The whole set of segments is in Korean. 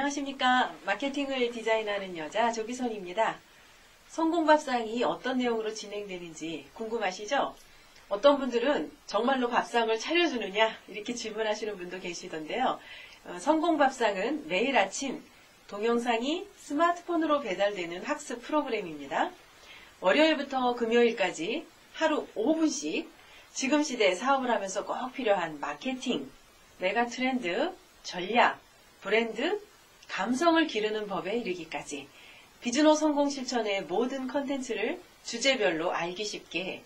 안녕하십니까. 마케팅을 디자인하는 여자 조기선입니다. 성공밥상이 어떤 내용으로 진행되는지 궁금하시죠? 어떤 분들은 정말로 밥상을 차려주느냐 이렇게 질문하시는 분도 계시던데요. 성공밥상은 매일 아침 동영상이 스마트폰으로 배달되는 학습 프로그램입니다. 월요일부터 금요일까지 하루 5분씩 지금 시대에 사업을 하면서 꼭 필요한 마케팅, 메가 트렌드, 전략, 브랜드, 감성을 기르는 법에 이르기까지 비즈노 성공 실천의 모든 컨텐츠를 주제별로 알기 쉽게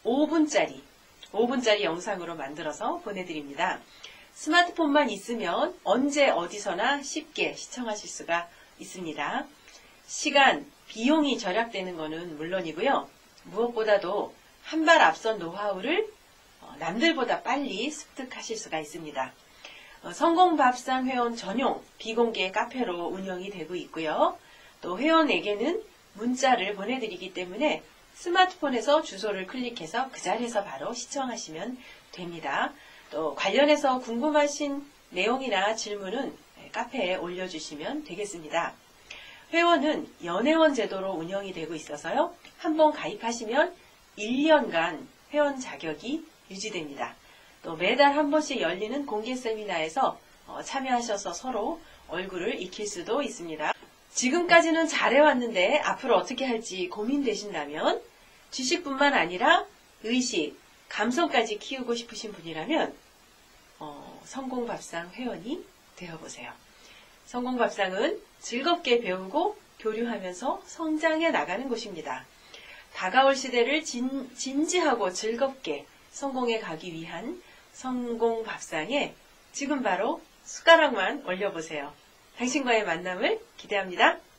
5분짜리 영상으로 만들어서 보내드립니다. 스마트폰만 있으면 언제 어디서나 쉽게 시청하실 수가 있습니다. 시간, 비용이 절약되는 것은 물론이고요. 무엇보다도 한 발 앞선 노하우를 남들보다 빨리 습득하실 수가 있습니다. 성공밥상 회원 전용 비공개 카페로 운영이 되고 있고요. 또 회원에게는 문자를 보내드리기 때문에 스마트폰에서 주소를 클릭해서 그 자리에서 바로 시청하시면 됩니다. 또 관련해서 궁금하신 내용이나 질문은 카페에 올려주시면 되겠습니다. 회원은 연회원 제도로 운영이 되고 있어서요. 한번 가입하시면 1년간 회원 자격이 유지됩니다. 또 매달 한 번씩 열리는 공개 세미나에서 참여하셔서 서로 얼굴을 익힐 수도 있습니다. 지금까지는 잘해왔는데 앞으로 어떻게 할지 고민되신다면 지식뿐만 아니라 의식, 감성까지 키우고 싶으신 분이라면 성공밥상 회원이 되어보세요. 성공밥상은 즐겁게 배우고 교류하면서 성장해 나가는 곳입니다. 다가올 시대를 진지하고 즐겁게 성공해 가기 위한 성공밥상에 지금 바로 숟가락만 올려보세요. 당신과의 만남을 기대합니다.